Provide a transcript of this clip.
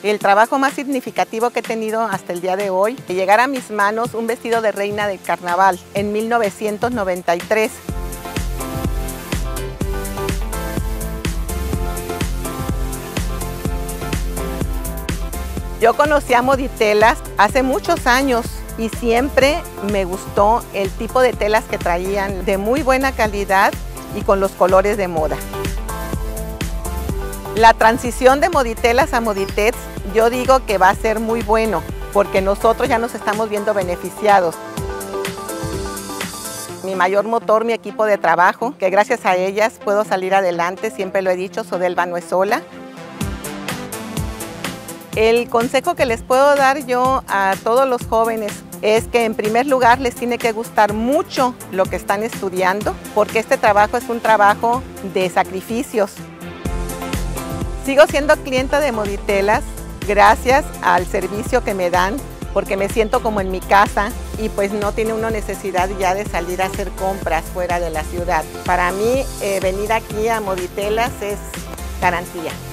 El trabajo más significativo que he tenido hasta el día de hoy, que llegara a mis manos un vestido de reina del carnaval en 1993. Yo conocí a Moditelas hace muchos años y siempre me gustó el tipo de telas que traían, de muy buena calidad y con los colores de moda. La transición de Moditelas a Moditex, yo digo que va a ser muy bueno, porque nosotros ya nos estamos viendo beneficiados. Mi mayor motor, mi equipo de trabajo, que gracias a ellas puedo salir adelante, siempre lo he dicho, Sodelva no es sola. El consejo que les puedo dar yo a todos los jóvenes es que en primer lugar les tiene que gustar mucho lo que están estudiando, porque este trabajo es un trabajo de sacrificios. Sigo siendo clienta de Moditelas gracias al servicio que me dan, porque me siento como en mi casa y pues no tiene uno necesidad ya de salir a hacer compras fuera de la ciudad. Para mí venir aquí a Moditelas es garantía.